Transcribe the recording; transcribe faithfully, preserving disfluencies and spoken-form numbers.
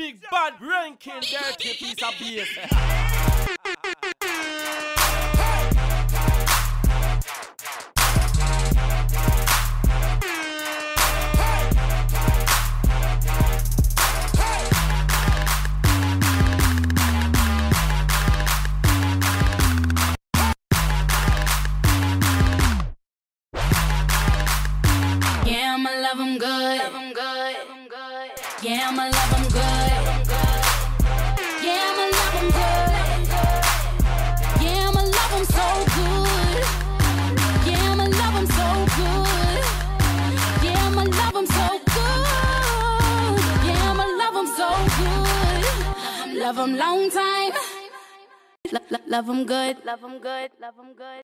big bad ranking dirty piece of bass. Yeah, I'ma love 'em good. Love 'em good. Yeah, I'ma love 'em good. Yeah, I'ma love 'em good. Yeah, I'ma love 'em so good. Yeah, I'ma love 'em so good. Yeah, I'ma love 'em so good. Yeah, I'ma love 'em so good. Love 'em long time. Love 'em good. Love 'em good. Love 'em good.